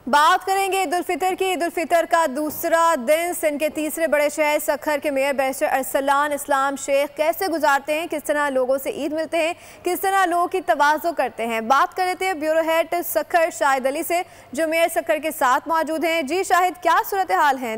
बात करेंगे ईद उल फितर की। ईद उल फितर का दूसरा दिन सिंध के तीसरे बड़े शहर सखर के मेयर बैरिस्टर अरसलान इस्लाम शेख कैसे गुजारते हैं, किस तरह लोगों से ईद मिलते हैं, किस तरह लोगों की तवाज़ो करते हैं। बात कर लेते हैं ब्यूरो हेड सखर शाहिद अली से जो मेयर सखर के साथ मौजूद हैं। जी शाहिद, क्या सूरत हाल है?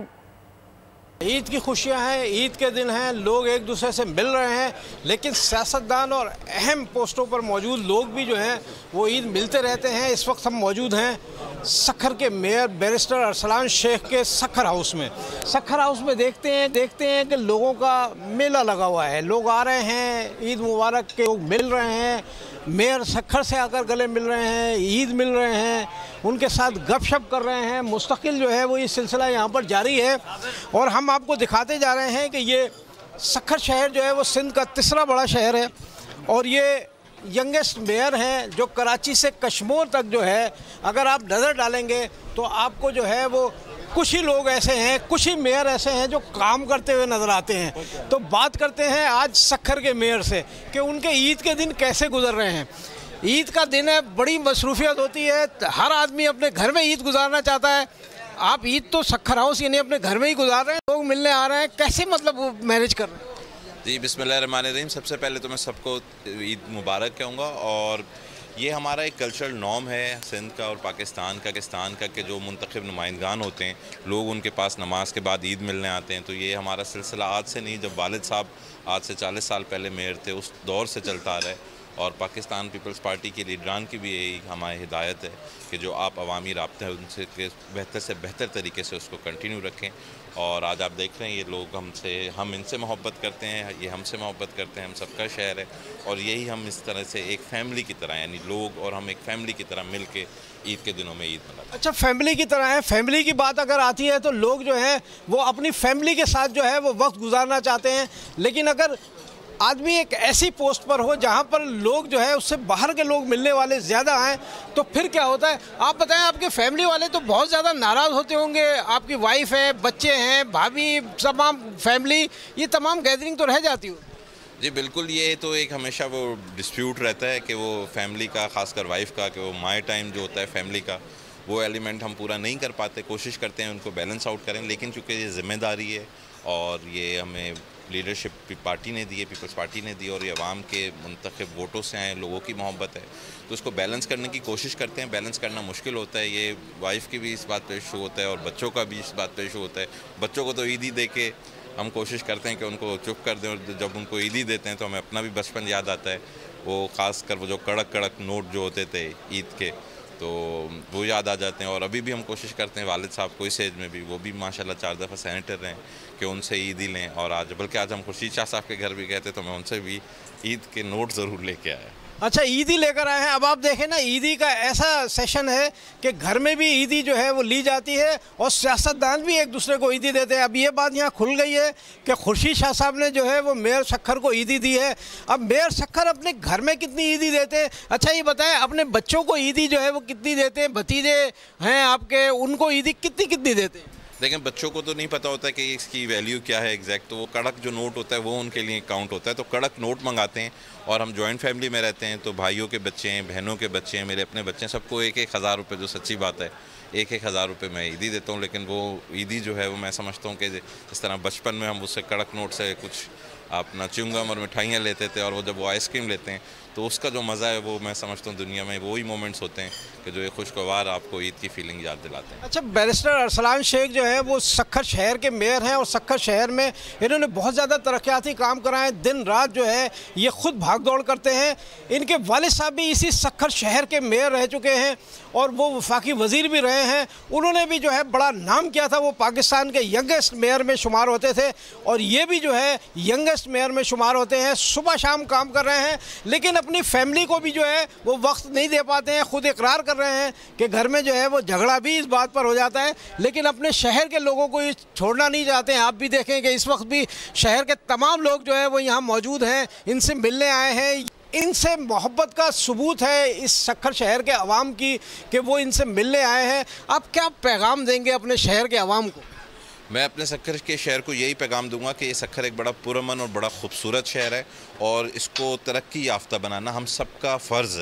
ईद की खुशियां हैं, ईद के दिन हैं, लोग एक दूसरे से मिल रहे हैं, लेकिन सियासतदान और अहम पोस्टों पर मौजूद लोग भी जो हैं वो ईद मिलते रहते हैं। इस वक्त हम मौजूद हैं सखर के मेयर बैरिस्टर अरसलान शेख के सखर हाउस में। सखर हाउस में देखते हैं कि लोगों का मेला लगा हुआ है, लोग आ रहे हैं, ईद मुबारक के लोग मिल रहे हैं, मेयर सखर से आकर गले मिल रहे हैं, ईद मिल रहे हैं, उनके साथ गपशप कर रहे हैं। मुस्तकिल जो है वो ये सिलसिला यहाँ पर जारी है और हम आपको दिखाते जा रहे हैं कि ये सखर शहर जो है वो सिंध का तीसरा बड़ा शहर है और ये यंगेस्ट मेयर हैं जो कराची से कश्मीर तक जो है, अगर आप नज़र डालेंगे तो आपको जो है वो कुछ ही लोग ऐसे हैं, कुछ ही मेयर ऐसे हैं जो काम करते हुए नज़र आते हैं। तो बात करते हैं आज सखर के मेयर से कि उनके ईद के दिन कैसे गुजर रहे हैं। ईद का दिन है, बड़ी मसरूफियत होती है, हर आदमी अपने घर में ईद गुजारना चाहता है। आप ईद तो सखर हाउस यानी अपने घर में ही गुजार रहे हैं, लोग मिलने आ रहे हैं, कैसे मतलब मैनेज कर रहे हैं? जी बिस्मिल्लाहिर्रहमानिर्रहीम। सबसे पहले तो मैं सबको ईद मुबारक कहूँगा और ये हमारा एक कल्चरल नॉर्म है सिंध का और पाकिस्तान का कि जो मुंतखब नुमाइंदगान होते हैं लोग उनके पास नमाज के बाद ईद मिलने आते हैं। तो ये हमारा सिलसिला आज से नहीं, जब वालिद साहब आज से 40 साल पहले मेयर थे उस दौर से चलता आ रहा है और पाकिस्तान पीपल्स पार्टी के लीडरान की भी यही हमारी हिदायत है कि जो आप अवामी राब्ते हैं उनसे बेहतर से बेहतर तरीके से उसको कंटिन्यू रखें। और आज आप देख रहे हैं ये लोग हम इनसे मोहब्बत करते हैं, ये हमसे मोहब्बत करते हैं, हम सबका शहर है और यही हम इस तरह से एक फ़ैमिली की तरह यानी लोग और हम एक फ़ैमिली की तरह मिल के ईद के दिनों में ईद मनाते हैं। अच्छा, फैमिली की तरह है। फैमिली की बात अगर आती है तो लोग जो है वो अपनी फैमिली के साथ जो है वो वक्त गुजारना चाहते हैं, लेकिन अगर आदमी एक ऐसी पोस्ट पर हो जहाँ पर लोग जो है उससे बाहर के लोग मिलने वाले ज़्यादा हैं तो फिर क्या होता है? आप बताएं, आपके फैमिली वाले तो बहुत ज़्यादा नाराज़ होते होंगे, आपकी वाइफ है, बच्चे हैं, भाभी, तमाम फैमिली, ये तमाम गैदरिंग तो रह जाती हो। जी बिल्कुल, ये तो एक हमेशा वो डिस्प्यूट रहता है कि वो फैमिली का, ख़ासकर वाइफ का, कि वो माई टाइम जो होता है फैमिली का वो एलिमेंट हम पूरा नहीं कर पाते। कोशिश करते हैं उनको बैलेंस आउट करें, लेकिन चूँकि ये ज़िम्मेदारी है और ये हमें लीडरशिप पार्टी ने दी है, पीपल्स पार्टी ने दी और ये अवाम के मुंतखब वोटों से आए लोगों की मोहब्बत है, तो उसको बैलेंस करने की कोशिश करते हैं। बैलेंस करना मुश्किल होता है, ये वाइफ की भी इस बात पे इशू होता है और बच्चों का भी इस बात पे इशू होता है। बच्चों को तो ईदी दे के हम कोशिश करते हैं कि उनको चुप कर दें और जब उनको ईदी देते हैं तो हमें अपना भी बचपन याद आता है। वो ख़ासकर वो जो कड़क कड़क नोट जो होते थे ईद के, तो वो याद आ जाते हैं। और अभी भी हम कोशिश करते हैं वालिद साहब को इस एज में भी, वो भी माशाल्लाह 4 दफ़ा सेनेटर रहे, कि उनसे ईदी लें। और आज बल्कि आज हम खुर्शीद शाह साहब के घर भी गए थे तो मैं उनसे भी ईद के नोट ज़रूर लेके आया। अच्छा, ईदी लेकर आए हैं। अब आप देखें ना, ईदी का ऐसा सेशन है कि घर में भी ईदी जो है वो ली जाती है और सियासतदान भी एक दूसरे को ईदी देते हैं। अब ये बात यहाँ खुल गई है कि खुर्शीद शाह साहब ने जो है वो मेयर सखर को ईदी दी है। अब मेयर सखर अपने घर में कितनी ईदी देते हैं? अच्छा ये बताएं, अपने बच्चों को ईदी जो है वो कितनी देते हैं? भतीजे हैं आपके, उनको ईदी कितनी देते हैं? लेकिन बच्चों को तो नहीं पता होता कि इसकी वैल्यू क्या है एग्जैक्ट, तो वो कड़क जो नोट होता है वो उनके लिए काउंट होता है। तो कड़क नोट मंगाते हैं और हम जॉइंट फैमिली में रहते हैं तो भाइयों के बच्चे हैं, बहनों के बच्चे हैं, मेरे अपने बच्चे हैं, सबको 1-1 हज़ार रुपये, जो सच्ची बात है 1-1 हज़ार रुपये मैं ईदी देता हूँ। लेकिन वो ईदी जो है वो मैं समझता हूँ कि जिस तरह बचपन में हम उससे कड़क नोट से कुछ अपना च्युइंगम और मिठाइयाँ लेते थे और वो जब वो आइसक्रीम लेते हैं तो उसका जो मज़ा है वो मैं समझता हूँ दुनिया में वही मोमेंट्स होते हैं कि जो एक खुशगवार आपको ईद की फीलिंग याद दिलाते हैं। अच्छा, बैरिस्टर अरसलान शेख जो है वो सखर शहर के मेयर हैं और सखर शहर में इन्होंने बहुत ज़्यादा तरक्याती काम कराए, दिन रात जो है ये खुद भाग दौड़ करते हैं। इनके वालिद साहब भी इसी सखर शहर के मेयर रह चुके हैं और वो वफाकी वज़ीर भी रहे हैं। उन्होंने भी जो है बड़ा नाम किया था, वो पाकिस्तान के यंगेस्ट मेयर में शुमार होते थे और ये भी जो है यंगेस्ट मेयर में शुमार होते हैं। सुबह शाम काम कर रहे हैं लेकिन अपनी फैमिली को भी जो है वो वक्त नहीं दे पाते हैं। खुद इकरार कर रहे हैं कि घर में जो है वो झगड़ा भी इस बात पर हो जाता है, लेकिन अपने शहर के लोगों को ये छोड़ना नहीं चाहते हैं। आप भी देखें कि इस वक्त भी शहर के तमाम लोग जो है वो यहाँ मौजूद हैं, इनसे मिलने आए हैं। इनसे मोहब्बत का सबूत है इस सखर शहर के अवाम की कि वो इनसे मिलने आए हैं। आप क्या पैगाम देंगे अपने शहर के अवाम को? मैं अपने सखर के शहर को यही पैगाम दूंगा कि ये सखर एक बड़ा पुरअमन और बड़ा खूबसूरत शहर है और इसको तरक्की याफ्ता बनाना हम सबका फ़र्ज़ है।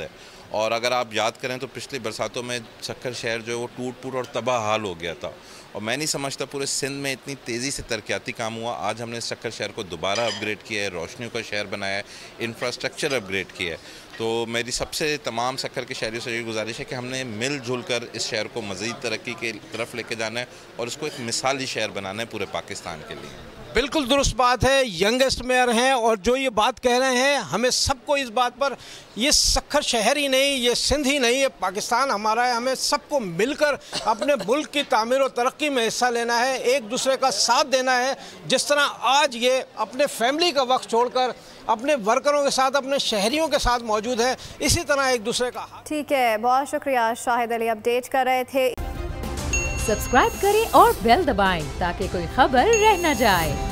और अगर आप याद करें तो पिछली बरसातों में सक्खर शहर जो है वो टूट फूट और तबाह हाल हो गया था, और मैं नहीं समझता पूरे सिंध में इतनी तेज़ी से तरक्याती काम हुआ। आज हमने सक्खर शहर को दोबारा अपग्रेड किया है, रोशनियों का शहर बनाया है, इंफ्रास्ट्रक्चर अपग्रेड किया है। तो मेरी सबसे तमाम सक्खर के शहरियों से ये गुजारिश है कि हमने मिलजुल कर इस शहर को मज़ीद तरक्की के तरफ लेके जाना है और इसको एक मिसाली शहर बनाना है पूरे पाकिस्तान के लिए। बिल्कुल दुरुस्त बात है, यंगेस्ट मेयर हैं और जो ये बात कह रहे हैं, हमें सबको इस बात पर, ये सक्खर शहर ही नहीं, ये सिंध ही नहीं, ये पाकिस्तान हमारा है, हमें सबको मिलकर अपने मुल्क की तामीर और तरक्की में हिस्सा लेना है, एक दूसरे का साथ देना है। जिस तरह आज ये अपने फैमिली का वक्त छोड़कर अपने वर्करों के साथ, अपने शहरियों के साथ मौजूद है, इसी तरह एक दूसरे का। ठीक है, बहुत शुक्रिया शाहिद अली, अपडेट कर रहे थे। सब्सक्राइब करें और बेल दबाएं ताकि कोई खबर रह न जाए।